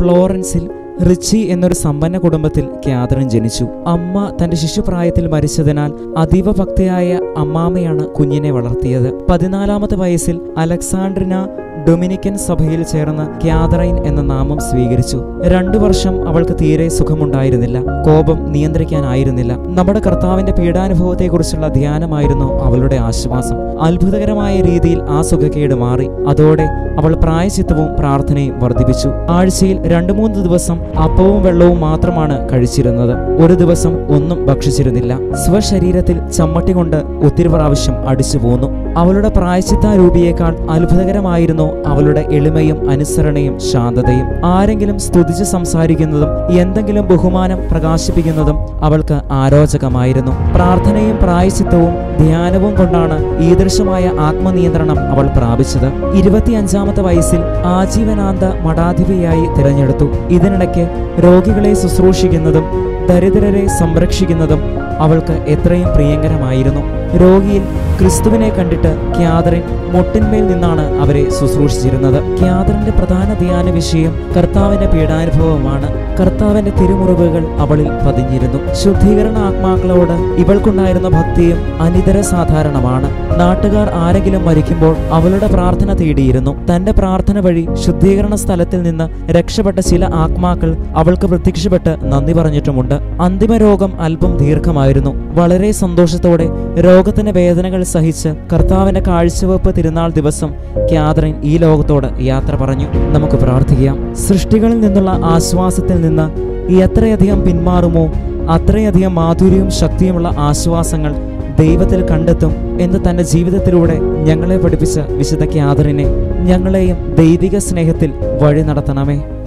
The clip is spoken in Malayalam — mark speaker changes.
Speaker 1: ഫ്ലോറൻസിൽ റിച്ചി എന്നൊരു സമ്പന്ന കുടുംബത്തിൽ കാതറിൻ ജനിച്ചു. അമ്മ തന്റെ ശിശുപ്രായത്തിൽ മരിച്ചതിനാൽ അതീവ ഭക്തയായ അമ്മാമയാണ് കുഞ്ഞിനെ വളർത്തിയത്. 14-ാമത്തെ വയസ്സിൽ അലക്സാണ്ട്രിന ഡൊമിനിക്കൻ സഭയിൽ ചേർന്ന് കാതറൈൻ എന്ന നാമം സ്വീകരിച്ചു. 2 വർഷം അവൾക്ക് തീരെ സുഖമുണ്ടായിരുന്നില്ല. കോപം നിയന്ത്രിക്കാനായിരുന്നില്ല. നമ്മുടെ കർത്താവിന്റെ പീഡാനുഭവത്തെക്കുറിച്ചുള്ള ധ്യാനമായിരുന്നു അവളുടെ ആശ്വാസം. അത്ഭുതകരമായ രീതിയിൽ ആ സുഖക്കേട് മാറി. അതോടെ അവൾ പ്രായശ്ചിത്തവും പ്രാർത്ഥനയും വർദ്ധിപ്പിച്ചു. ആഴ്ചയിൽ 2-3 ദിവസം അപ്പവും വെള്ളവും മാത്രമാണ് കഴിച്ചിരുന്നത്. ഒരു ദിവസം ഒന്നും ഭക്ഷിച്ചിരുന്നില്ല. സ്വശരീരത്തിൽ ചമ്മട്ടി കൊണ്ട് ഒത്തിരി പ്രാവശ്യം അടിച്ചു പോന്നു. അവളുടെ പ്രായശ്ചിത്താരൂപിയേക്കാൾ അത്ഭുതകരമായിരുന്നു അവളുടെ എളിമയും അനുസരണയും ശാന്തതയും. ആരെങ്കിലും സ്തുതിച്ച് സംസാരിക്കുന്നതും എന്തെങ്കിലും ബഹുമാനം പ്രകാശിപ്പിക്കുന്നതും അവൾക്ക് ആരോചകമായിരുന്നു. പ്രാർത്ഥനയും പ്രായശ്ചിത്തവും ധ്യാനവും കൊണ്ടാണ് ഈദൃശമായ ആത്മനിയന്ത്രണം അവൾ പ്രാപിച്ചത്. 25-ാമത്തെ വയസ്സിൽ ആജീവനാന്ത മഠാധിപതിയായി തിരഞ്ഞെടുത്തു. ഇതിനിടയ്ക്ക് രോഗികളെ ശുശ്രൂഷിക്കുന്നതും ദരിദ്രരെ സംരക്ഷിക്കുന്നതും അവൾക്ക് എത്രയും പ്രിയങ്കരമായിരുന്നു. രോഗിയിൽ ക്രിസ്തുവിനെ കണ്ടിട്ട് കാതറിൻ മുട്ടിന്മേൽ നിന്നാണ് അവരെ ശുശ്രൂഷിച്ചിരുന്നത്. കാതറിന്റെ പ്രധാന ധ്യാന വിഷയം കർത്താവിന്റെ പീഡാനുഭവമാണ്. കർത്താവിന്റെ തിരുമുറിവുകൾ അവളിൽ പതിഞ്ഞിരുന്നു. ശുദ്ധീകരണ ആത്മാക്കളോട് ഇവൾക്കുണ്ടായിരുന്ന ഭക്തിയും അനിതര സാധാരണമാണ്. നാട്ടുകാർ ആരെങ്കിലും മരിക്കുമ്പോൾ അവളുടെ പ്രാർത്ഥന തേടിയിരുന്നു. തന്റെ പ്രാർത്ഥന വഴി ശുദ്ധീകരണ സ്ഥലത്തിൽ നിന്ന് രക്ഷപ്പെട്ട ചില ആത്മാക്കൾ അവൾക്ക് പ്രത്യക്ഷപ്പെട്ട് നന്ദി പറഞ്ഞിട്ടുമുണ്ട്. അന്തിമ രോഗം അല്പം ദീർഘമായിരുന്നു. വളരെ സന്തോഷത്തോടെ രോഗത്തിന്റെ വേദനകൾ സഹിച്ച് കർത്താവിന്റെ കാഴ്ചവെപ്പ് തിരുനാൾ ദിവസം കാതറിൻ ഈ ലോകത്തോട് യാത്ര പറഞ്ഞു. നമുക്ക് പ്രാർത്ഥിക്കാം. സൃഷ്ടികളിൽ നിന്നുള്ള ആശ്വാസത്തിൽ നിന്ന് എത്രയധികം പിന്മാറുമോ അത്രയധികം മാധുര്യവും ശക്തിയുമുള്ള ആശ്വാസങ്ങൾ ദൈവത്തിൽ കണ്ടെത്തും എന്ന് തന്റെ ജീവിതത്തിലൂടെ ഞങ്ങളെ പഠിപ്പിച്ച വിശുദ്ധ കാതറിനെ ഞങ്ങളെയും ദൈവിക സ്നേഹത്തിൽ വഴി നടത്തണമേ.